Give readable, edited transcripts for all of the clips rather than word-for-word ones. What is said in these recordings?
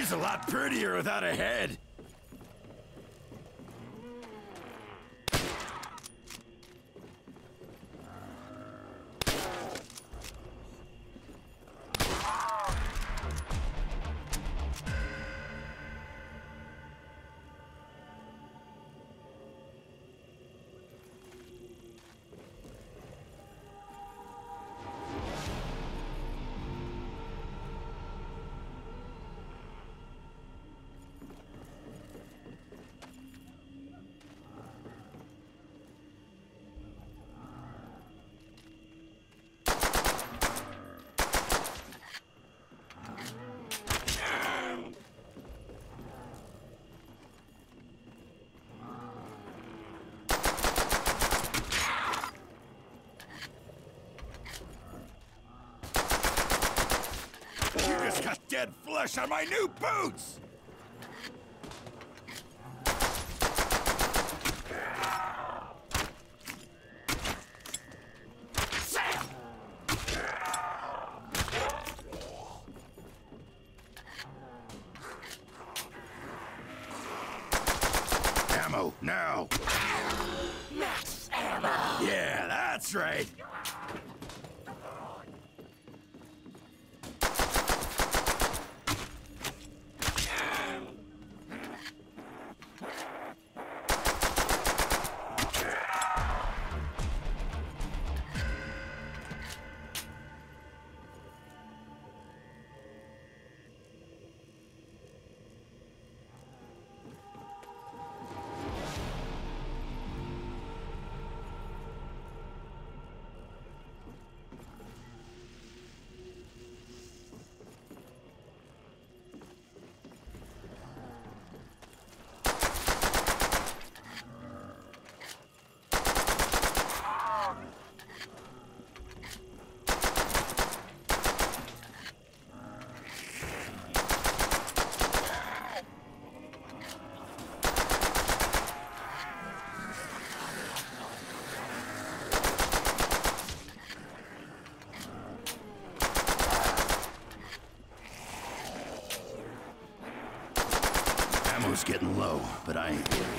She's a lot prettier without a head. Got dead flesh on my new boots! Ammo, now! Max ammo! Yeah, that's right! Ammo's getting low, but I ain't worried.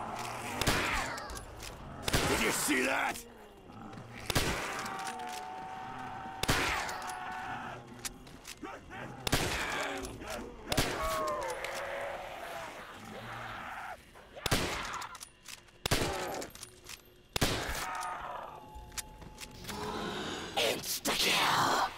Did you see that? Insta-kill!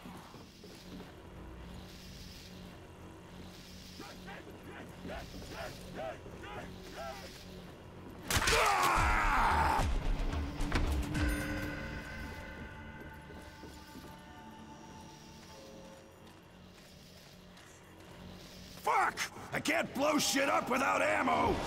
Fuck! I can't blow shit up without ammo!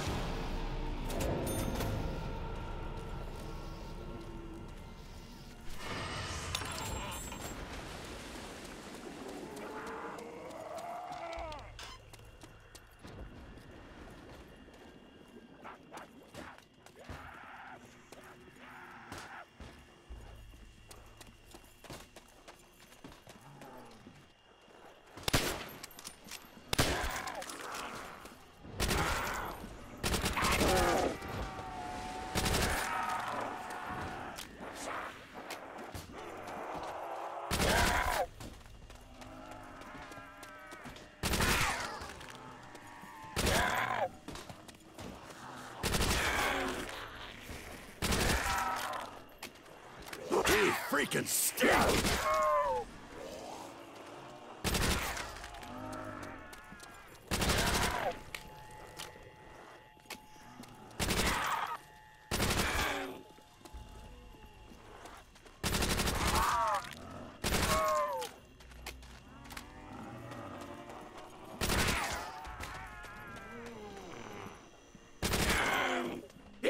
You freaking stink!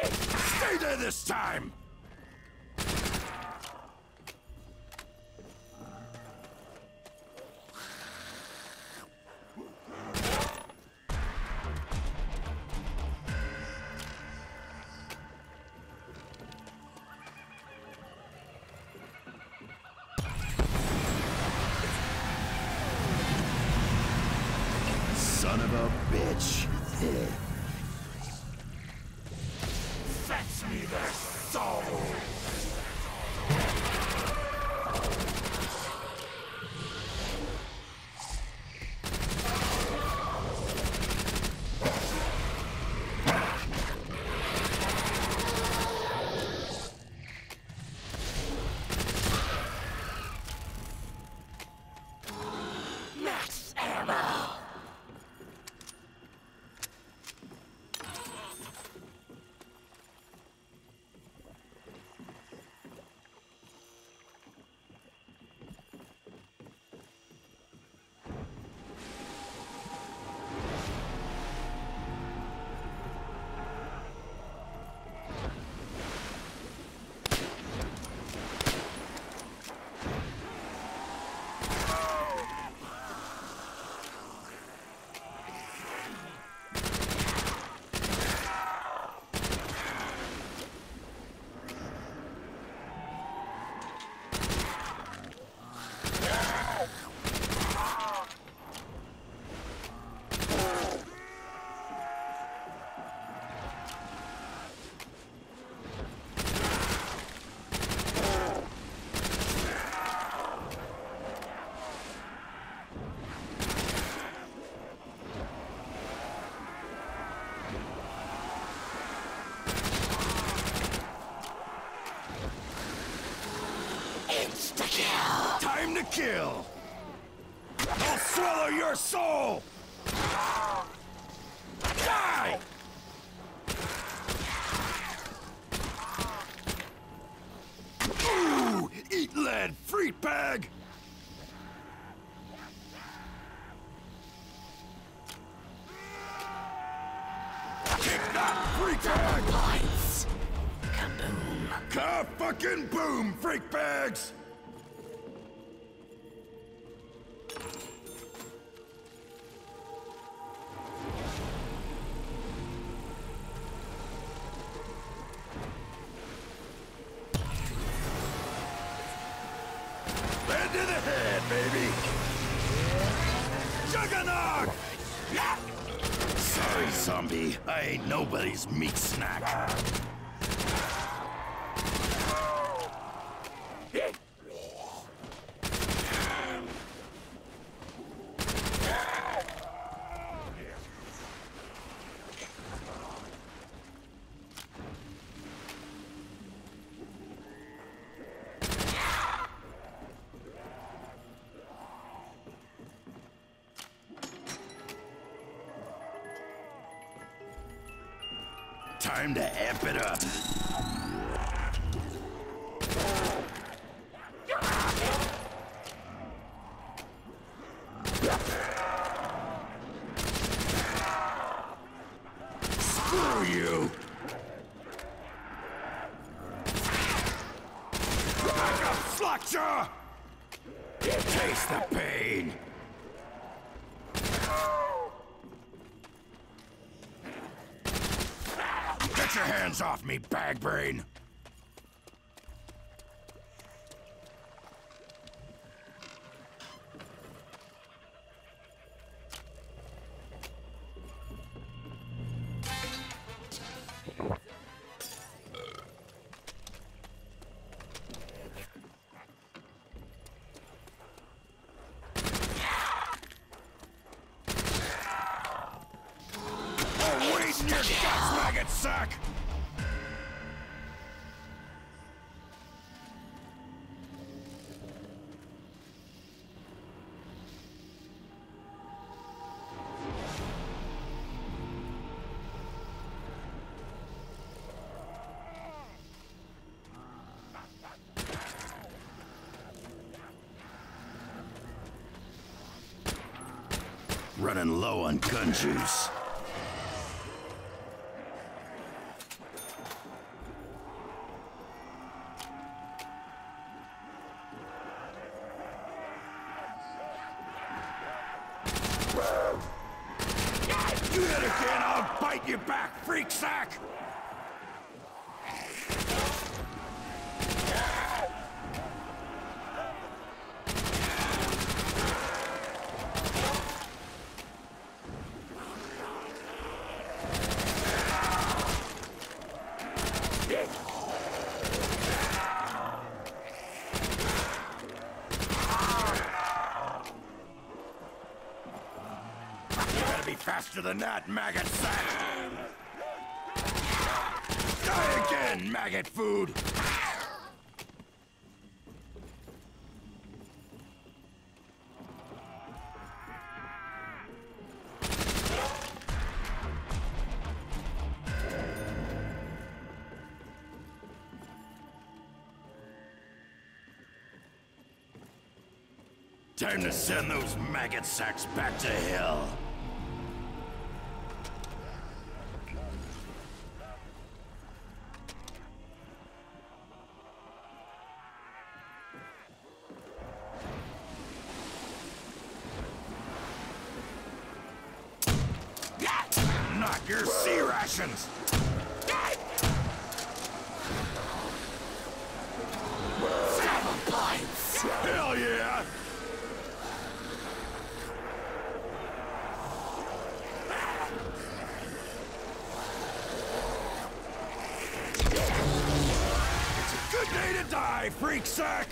Stay there this time! Insta-kill! Time to kill! I'll swallow your soul! Die! Ooh! Eat lead, freak bag! Kick that, freak bag! Points! Kaboom! Ka-fucking boom, freak bags! Head to the head, baby! Juggernaut! Sorry, zombie. I ain't nobody's meat snack. Time to amp it up. Screw you! Back up, Slackjaw! Taste the pain! Get your hands off me, bag brain! Oh, wait in your guts, maggot sack! Running low on gun juice. Do that again, I'll bite you back, freak sack! Be faster than that, maggot sack! Die again, maggot food! Time to send those maggot sacks back to hell. Not your sea rations! 7 points! Hell yeah! It's a good day to die, freak sack!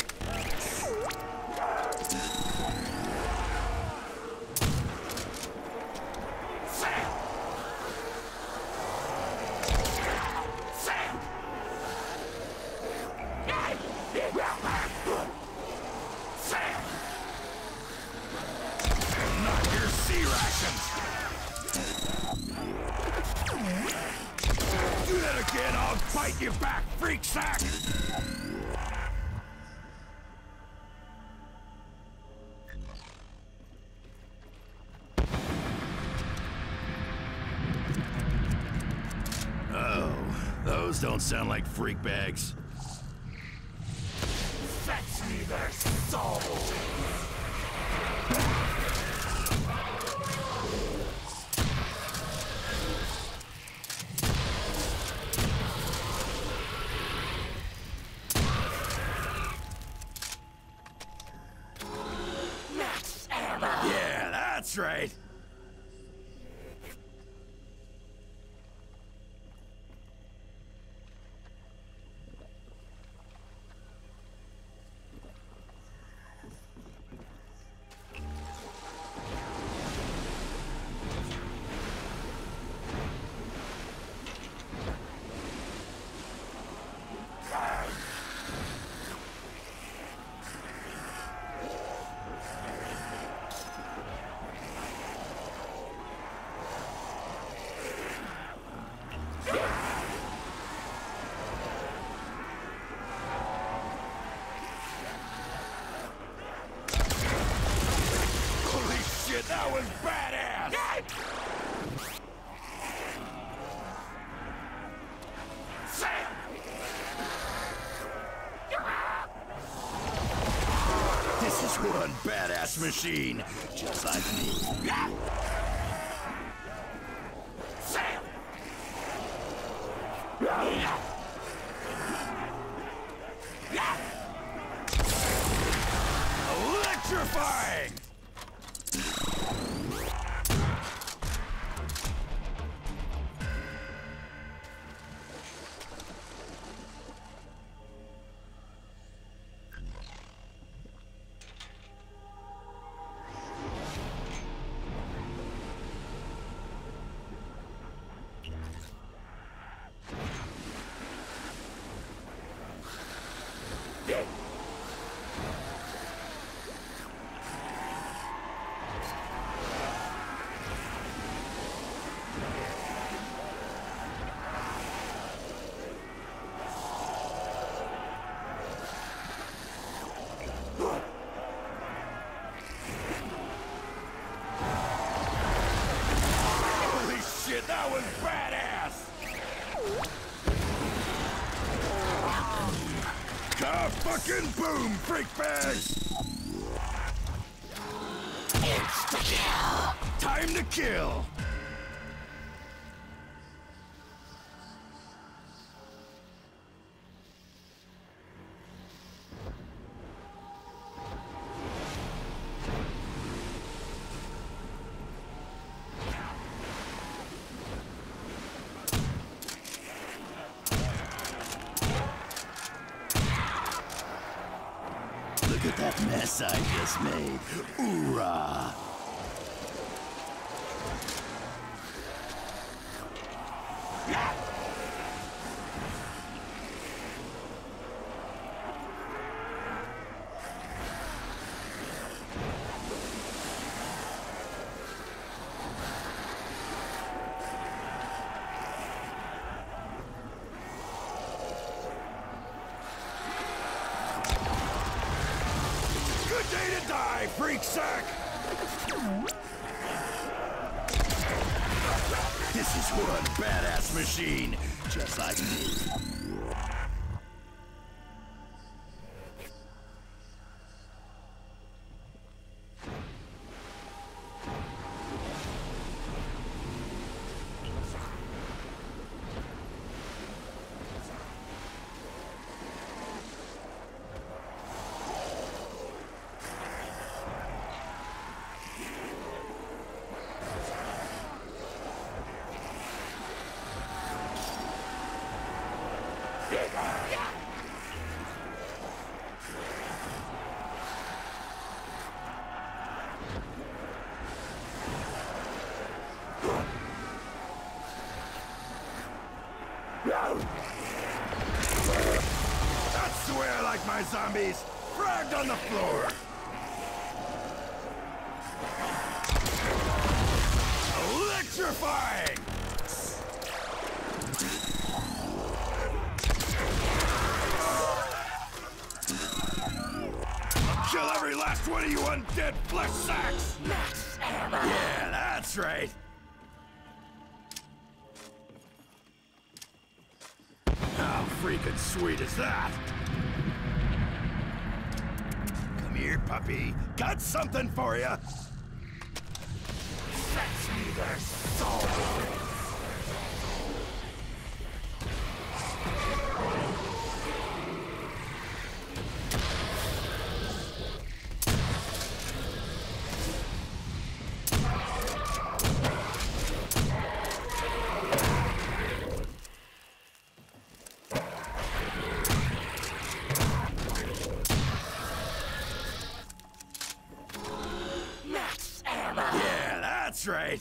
you back, freak sack! Oh, those don't sound like freak bags. Fetch me their souls! Max ammo! Yeah, that's right. That was badass! Sam! This is one badass machine, just like me. Sam! Electrifying! That was badass! Ka-fucking-boom, freak bags! Insta-kill! Time to kill! Look at that mess I just made. Oorah! Good day to die, freak sack! This is one badass machine, just like me. That's the way I like my zombies. Fragged on the floor. Electrifying! Kill every last one of you undead flesh sacks! Max ammo! Yeah, that's right! How freaking sweet is that? Come here, puppy. Got something for you! Fetch me their souls! Yeah, that's right!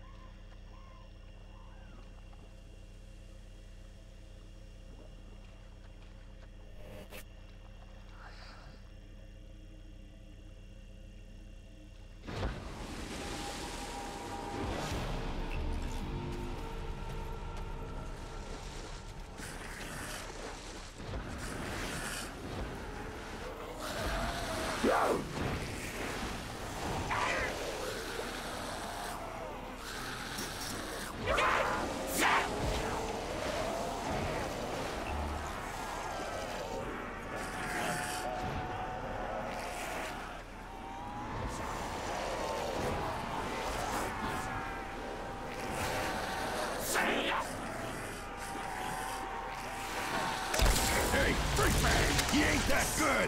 Hey, freak man! He ain't that good!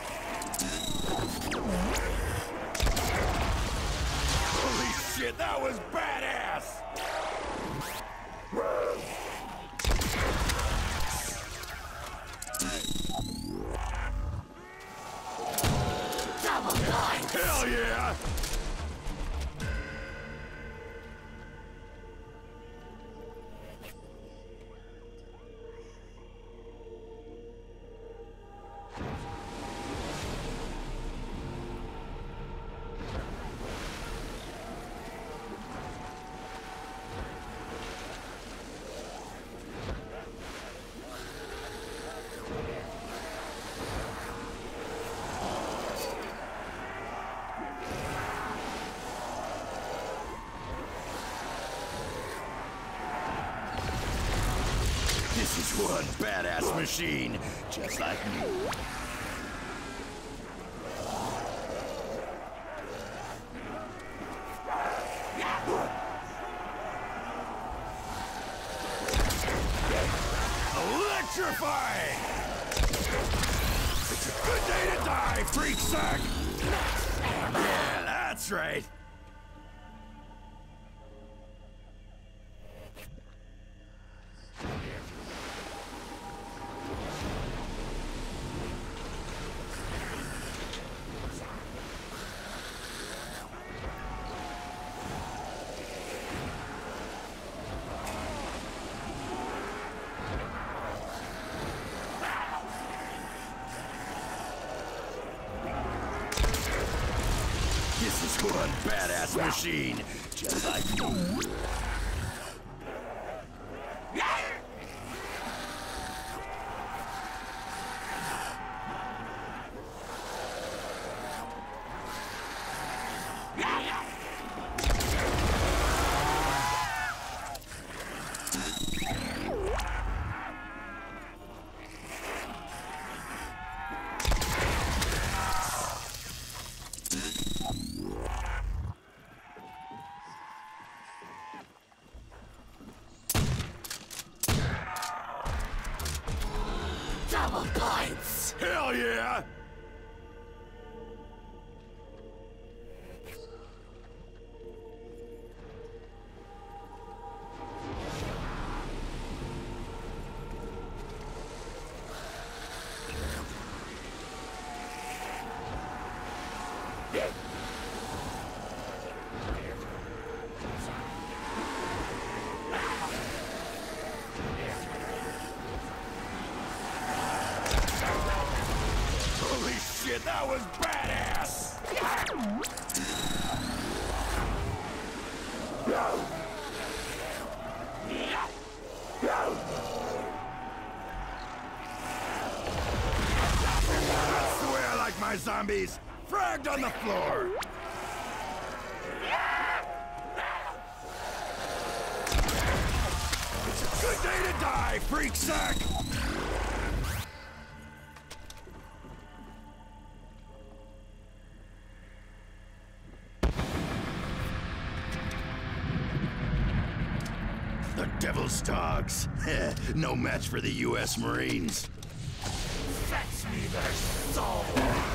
Holy shit, that was badass! Double points! Hell yeah! This is one badass machine, just like me. Electrifying! It's a good day to die, freak sack! Yeah, that's right. This is one badass machine, just like me. Double points! Hell yeah! Holy shit, that was badass! That's the way I like my my zombies! Fragged on the floor! It's a good day to die, freak sack! The Devil's Dogs. No match for the U.S. Marines. Fetch me their soul!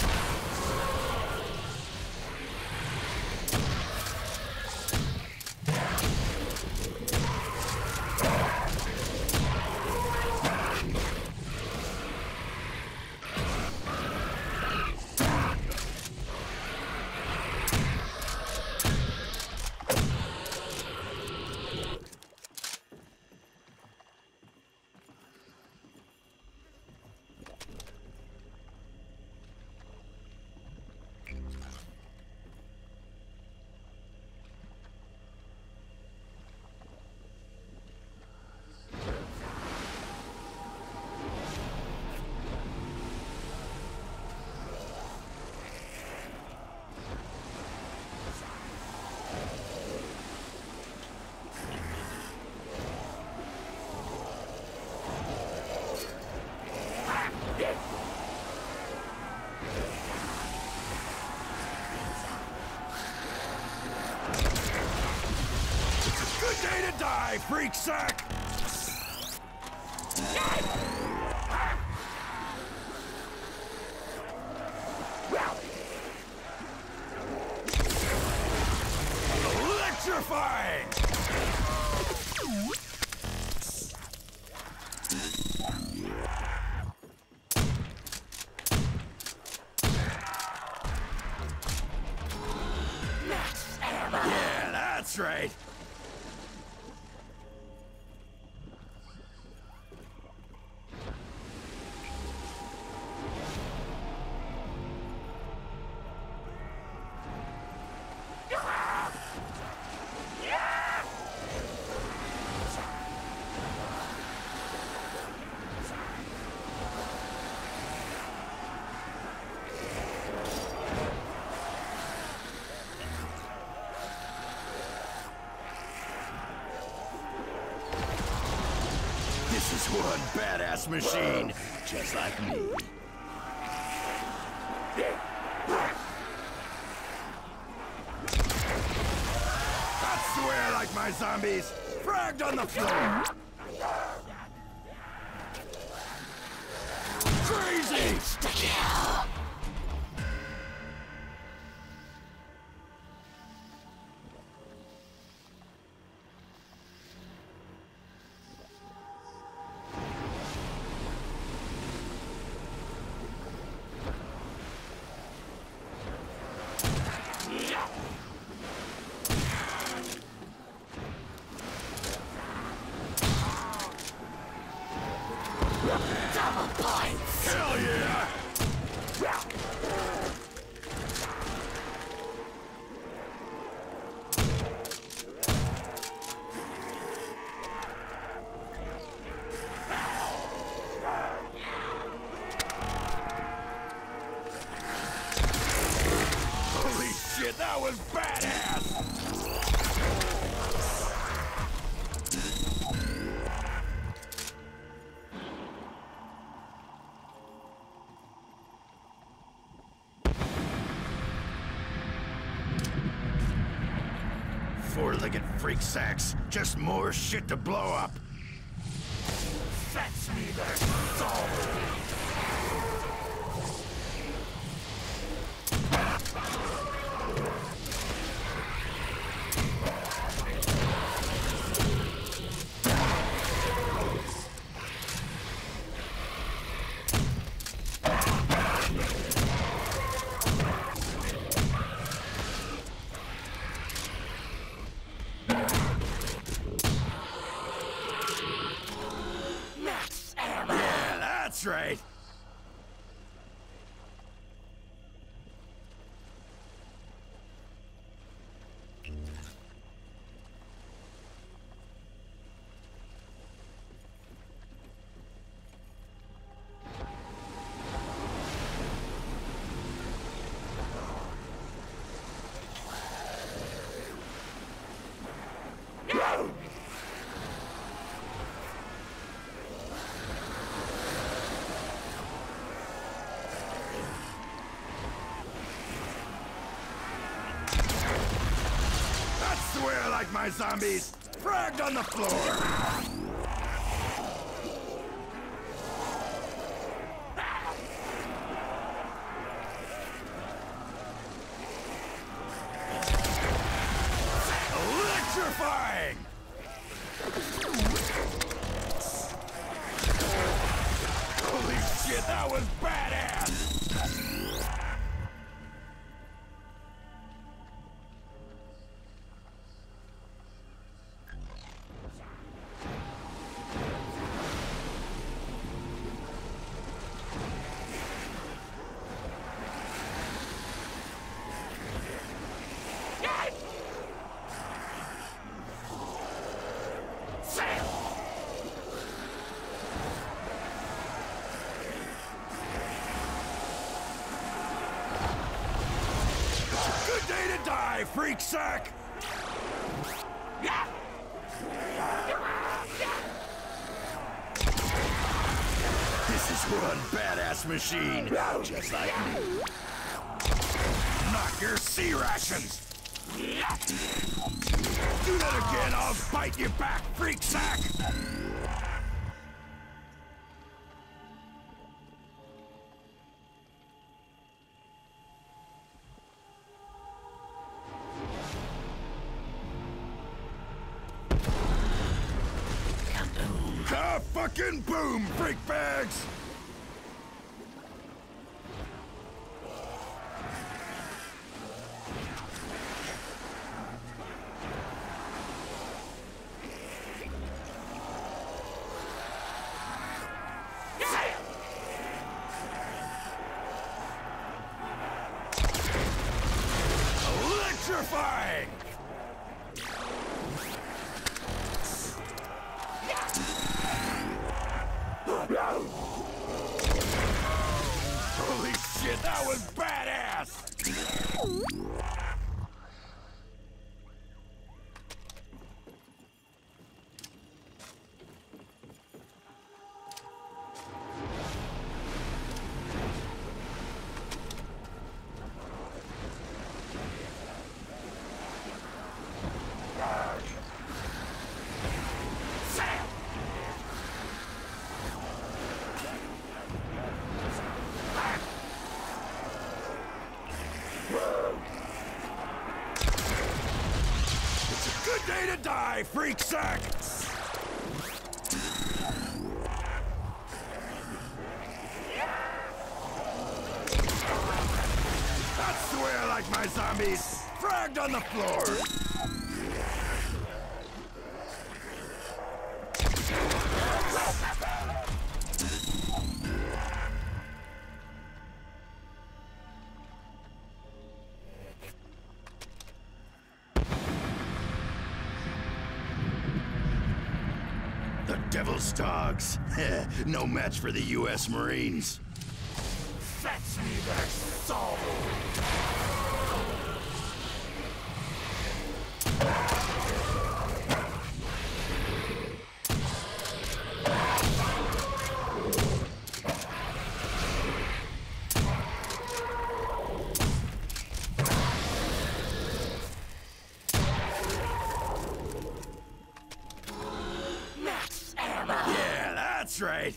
Good day to die, freak sack! Electrifying! Yeah, that's right. This is one badass machine, just like me. That's the way I like my zombies. Fragged on the floor. Crazy! Insta-kill! Double points! Hell yeah! Holy shit, that was badass! Four-legged freak sacks. Just more shit to blow up. Fetch me their soul! That's right. swear like my zombies. Fragged on the floor. Electrifying! Holy shit, that was badass! Good day to die, freak sack! This is one badass machine, just like me. Knock your sea rations! Do that again, I'll bite you back, freak sack! Fucking boom, freak bags! Electrifying! Holy shit, that was badass! Good day to die, freak sack! I swear like my zombies, fragged on the floor! The Devil's Dogs. No match for the U.S. Marines. Fetch me their soul! Yeah, that's right.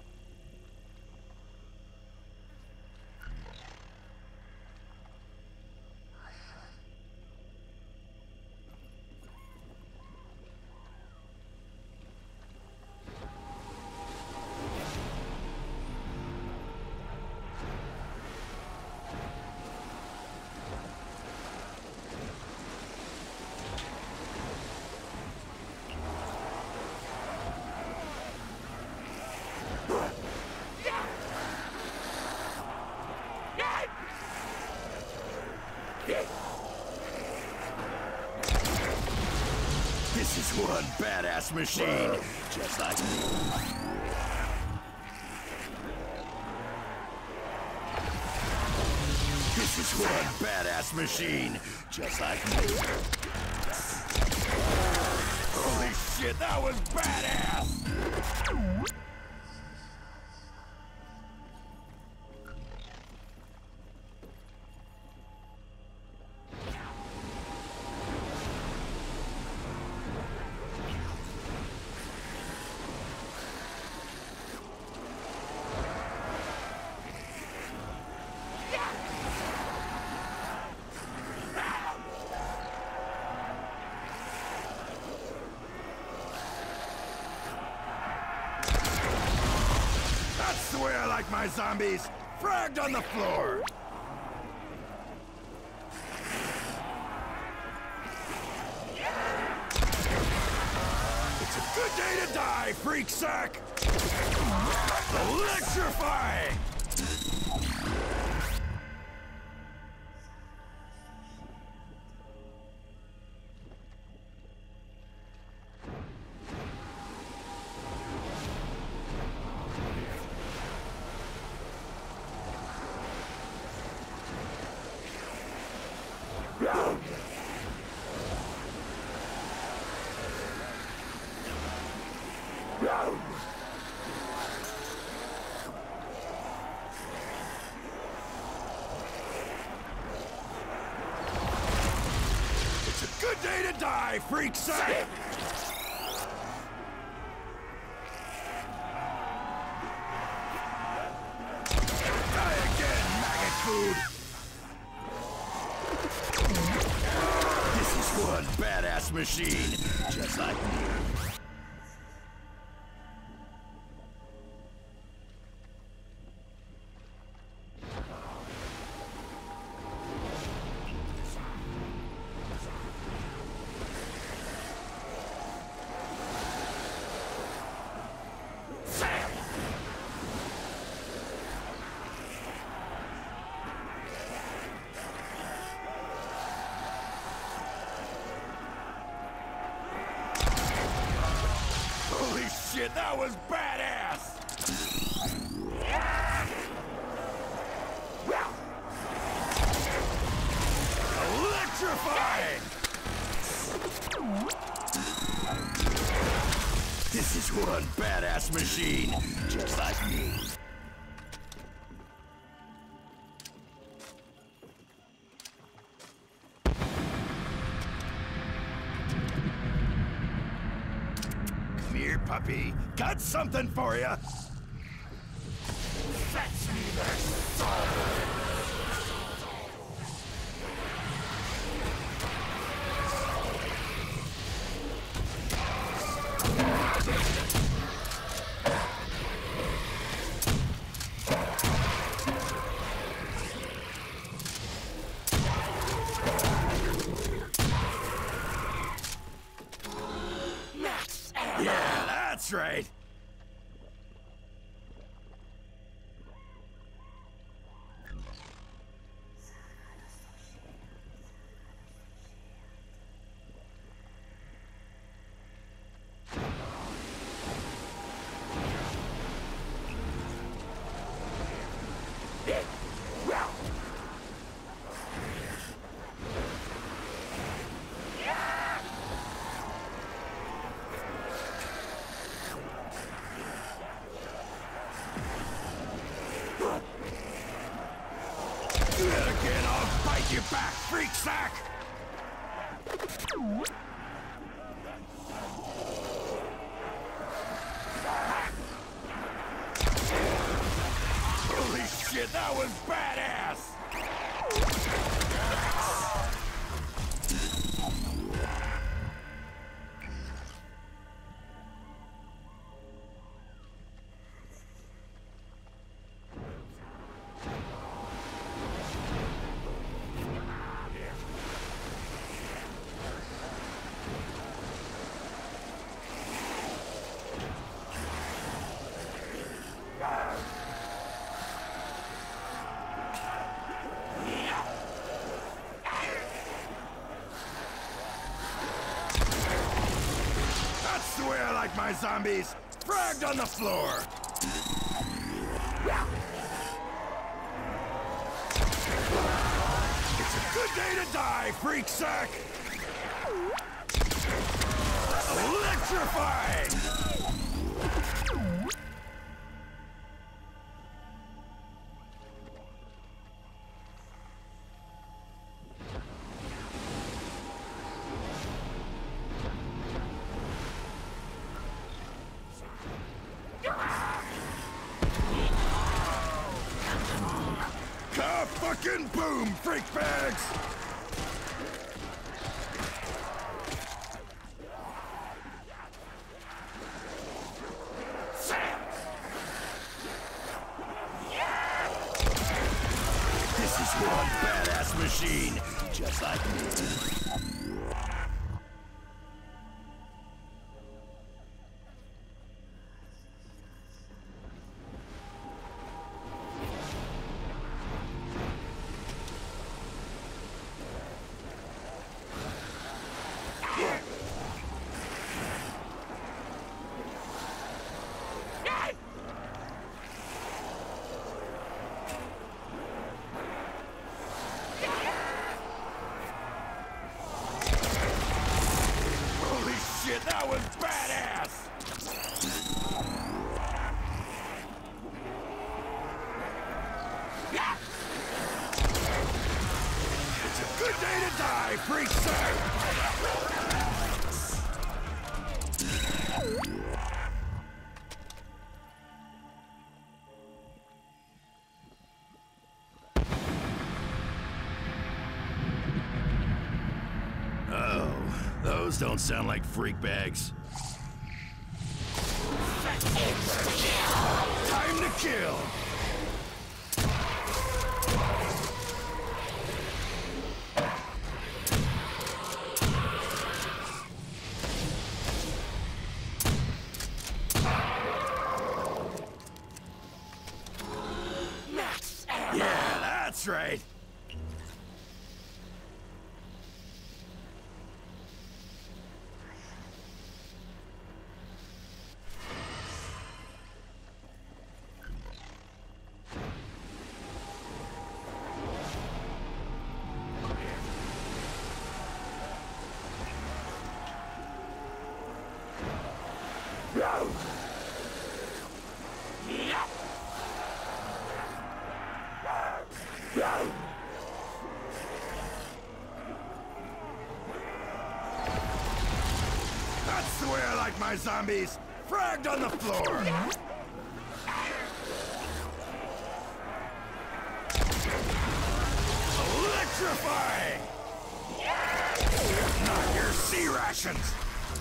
This is one badass machine, just like me. This is one badass machine, just like me. Holy shit, that was badass! my zombies! Fragged on the floor! It's a good day to die, freak sack! Electrifying! It's a good day to die, freak sack! Die again, maggot food! This is one badass machine, just like me. Holy shit, that was badass! Electrifying! This is one badass machine, just like me. Come here, puppy. Got something for you. Fetch me their soul! Yeah, that's right. Do that again, I'll bite you back, freak sack! Holy shit, that was badass! That's the way I like my zombies! Fragged on the floor! It's a good day to die, freak sack! Electrifying! Fucking boom, freak bags! is one badass machine, just like me. That was badass! It's a good day to die, freak sir! Oh, those don't sound like freak bags. Time to kill! Yeah, that's right. That's the way I like my zombies. Fragged on the floor. Electrifying! Not your sea rations.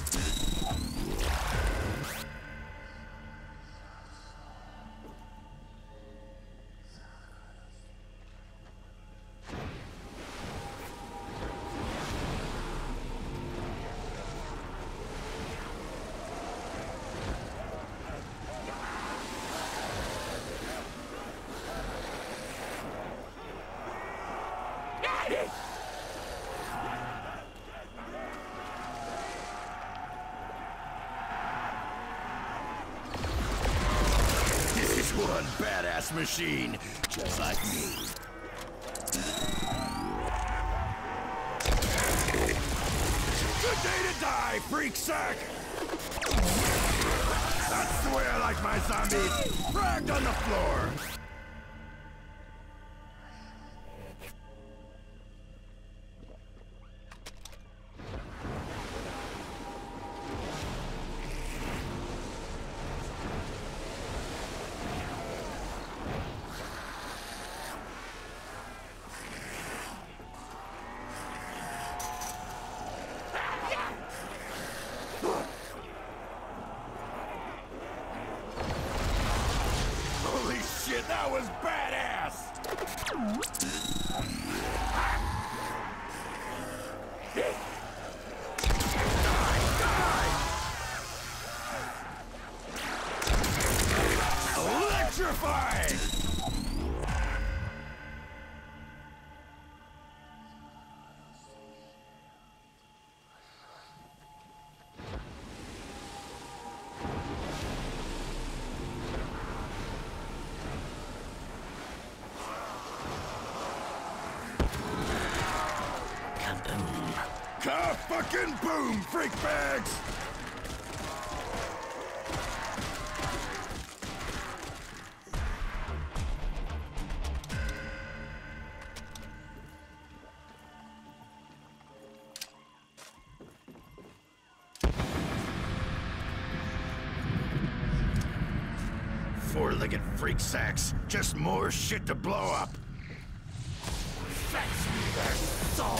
This is one badass machine, just like me. Good day to die, freak sack! That's the way I like my zombies, fragged on the floor. Holy shit, that was badass! Electrifying! Ka-fucking boom, freak bags! Four-legged freak sacks, just more shit to blow up. Fetch me their soul!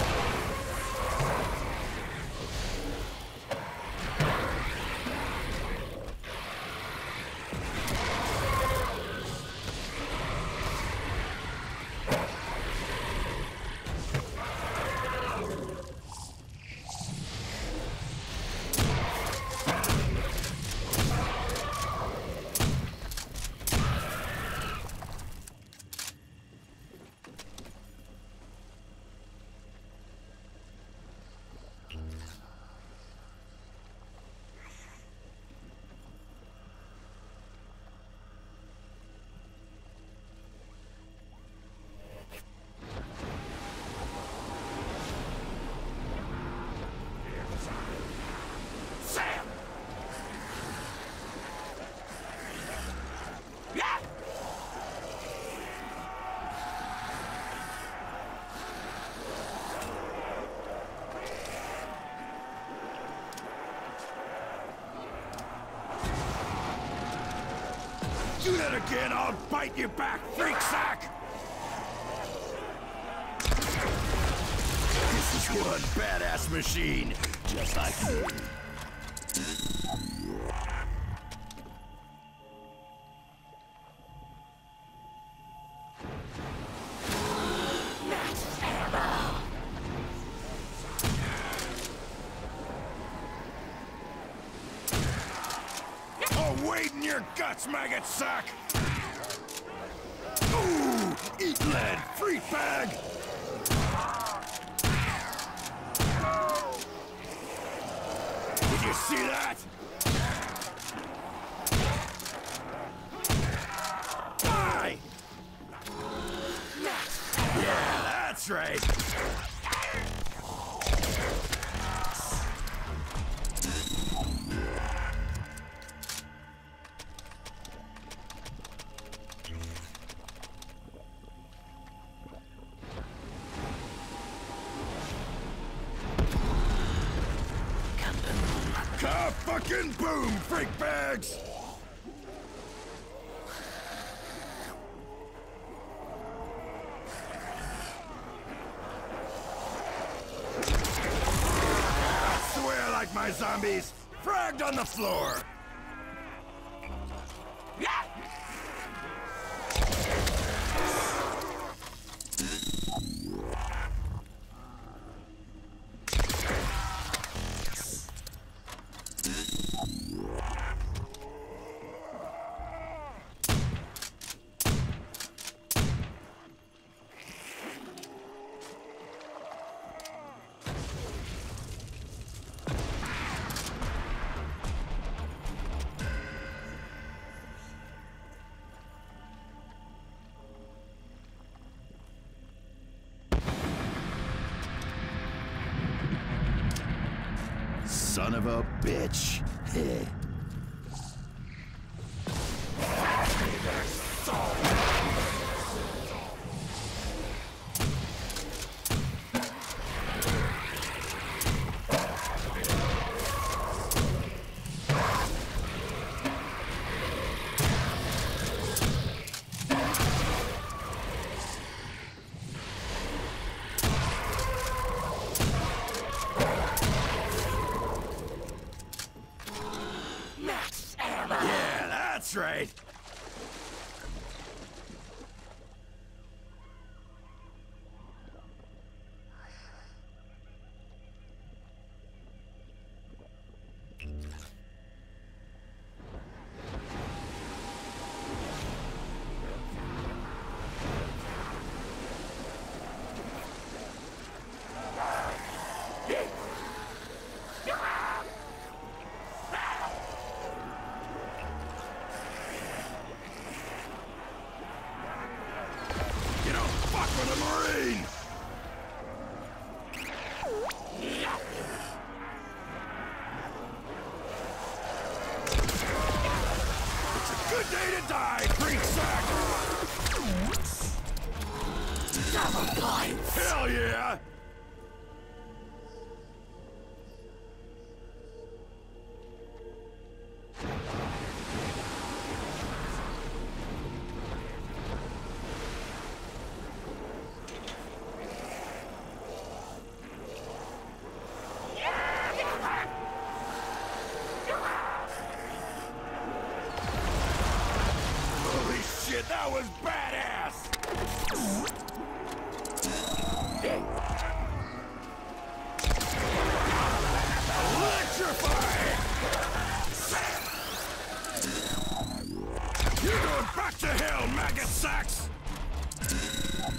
Do that again, I'll bite you back, freak sack! This is one badass machine, just like me. I'll wade in your guts, maggot sack! Ooh! Eat lead, freak bag! Did you see that? Die! Yeah, that's right! Fucking boom, freak bags! I swear like my zombies, fragged on the floor! Son of a bitch. Yeah, that's right. For the Marine! It's a good day to die, freak sack! Double points! Hell yeah! That was badass! Electrify! You're going back to hell, maggot sacks!